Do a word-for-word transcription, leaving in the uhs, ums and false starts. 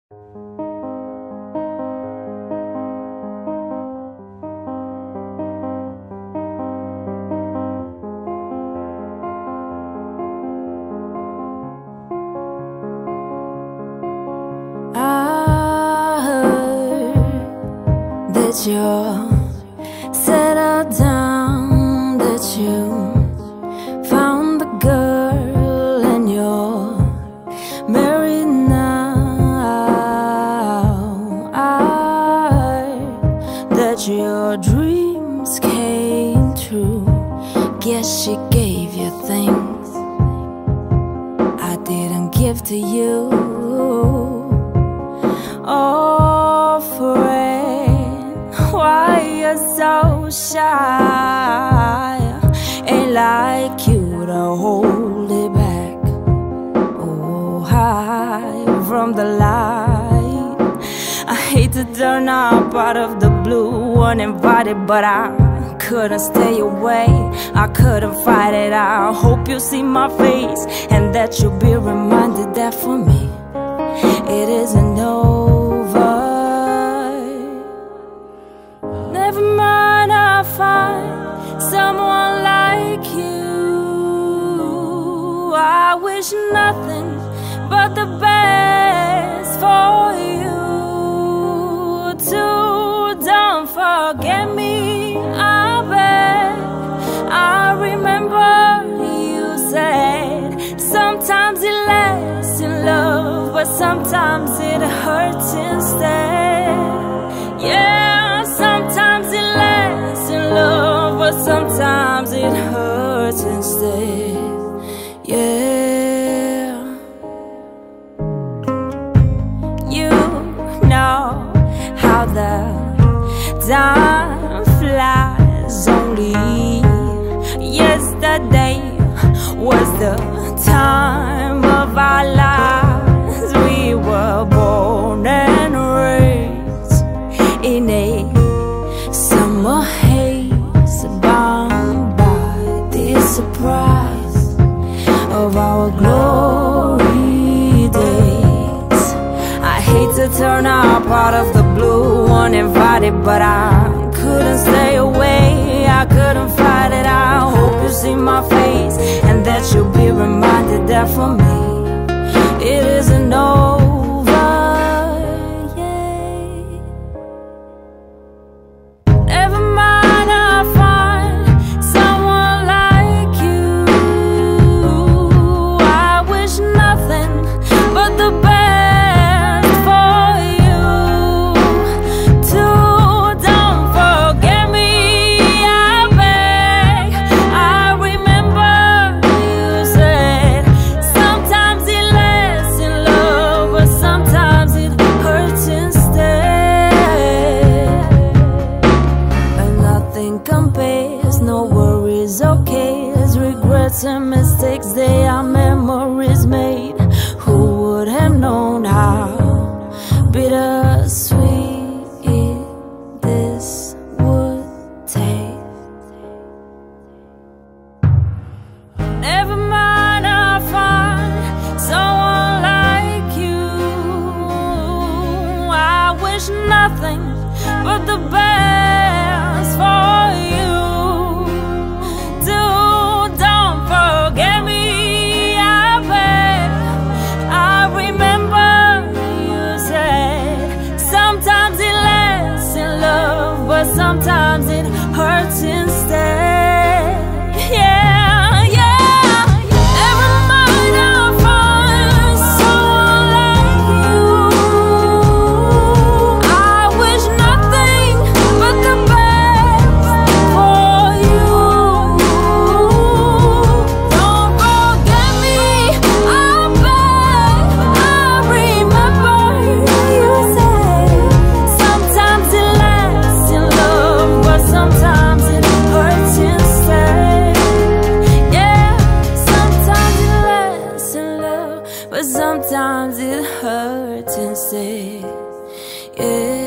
You're settled down, that you found the girl and you're married now. I, that your dreams came true. Guess she gave you things I didn't give to you. Oh, friend, why you're so shy? Ain't like you to hold it back. Oh, hide from the light. I hate to turn up out of the blue uninvited, but I couldn't stay away. I couldn't fight it. I hope you see my face and that you'll be reminded that for me it isn't over. Never mind, I'll find someone like you. I wish nothing but the best for you too. Don't forget me, I beg. I remember you said sometimes it lasts in love, but sometimes it hurts instead. Yeah, sometimes it lasts in love, but sometimes it hurts instead. Yeah, you know how the time flies. Only yesterday was the time of our lives. We were born and raised in a summer haze, bound by the surprise of our glory days. I hate to turn up out of the blue uninvited, but I couldn't stay away. I couldn't fight it. I hope you see my face and that you'll be reminded that for me it isn't over. Yeah. Never mind, I'll find someone like you. I wish nothing but the best for you too. Don't forget me, I beg. I remember you said sometimes it lasts in love, but sometimes it hurts instead. And nothing compares, no worries or cares, regrets and mistakes, they are memories made. Who would have known how bittersweet this would taste? Never mind, I'll find someone like you. I wish nothing but the best for you too. Don't forget me, I beg. I remember you said sometimes it lasts in love, but sometimes it hurts instead. Yeah, yeah. Never mind, I'll find someone like you. I wish nothing but the best for you. Don't forget me, I beg. I remember you said sometimes it lasts in love, but sometimes it hurts instead. Yeah, sometimes it lasts in love, but sometimes it hurts instead. Yeah.